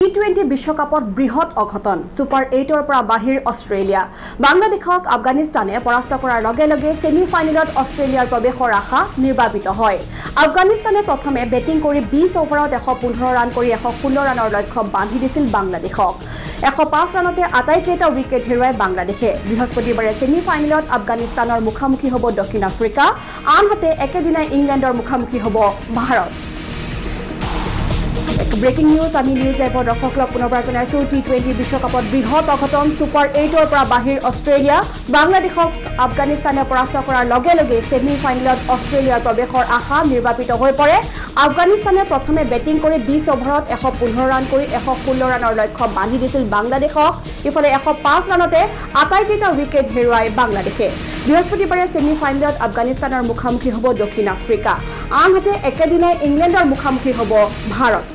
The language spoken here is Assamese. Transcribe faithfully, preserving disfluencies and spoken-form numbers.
টি টুৱেণ্টি বিশ্বকাপত বৃহৎ অঘটন সুপাৰ এইটৰ পৰা বাহিৰ অষ্ট্ৰেলিয়া বাংলাদেশক আফগানিস্তানে পৰাস্ত কৰাৰ লগে লগে সেমি ফাইনেলত অষ্ট্ৰেলিয়াৰ প্ৰৱেশৰ আশা নিৰ্বাপিত হয় আফগানিস্তানে প্ৰথমে বেটিং কৰি বিশ অভাৰত এশ পোন্ধৰ ৰান কৰি এশ ষোল্ল ৰানৰ লক্ষ্য বান্ধি দিছিল বাংলাদেশক এশ পাঁচ ৰানতে আটাইকেইটা উইকেট হেৰুৱাই বাংলাদেশে বৃহস্পতিবাৰে সেমি ফাইনেলত আফগানিস্তানৰ মুখামুখি হ'ব দক্ষিণ আফ্ৰিকা আনহাতে একেদিনাই ইংলেণ্ডৰ মুখামুখি হ'ব ভাৰত ব্ৰেকিং নিউজ আমি নিউজ লাইভৰ দৰ্শকসকলক পুনৰবাৰ জনাইছো টি টুৱেণ্টি বিশ্বকাপত বৃহৎ অঘটন সুপাৰ এইটৰ পৰা বাহিৰ অষ্ট্ৰেলিয়া বাংলাদেশক আফগানিস্তানে পৰাস্ত কৰাৰ লগে লগে সেমি ফাইনেলত অষ্ট্ৰেলিয়াৰ প্ৰৱেশৰ আশা নিৰ্বাপিত হৈ পৰে আফগানিস্তানে প্ৰথমে বেটিং কৰি বিশ অভাৰত এশ পোন্ধৰ ৰান কৰি এশ ষোল্ল ৰানৰ লক্ষ্য বান্ধি দিছিল বাংলাদেশক ইফালে এশ পাঁচ ৰানতে আটাইকেইটা উইকেট হেৰুৱাই বাংলাদেশে বৃহস্পতিবাৰে সেমি ফাইনেলত আফগানিস্তানৰ মুখামুখি হ'ব দক্ষিণ আফ্ৰিকা আনহাতে একেদিনাই ইংলেণ্ডৰ মুখামুখি হ'ব ভাৰত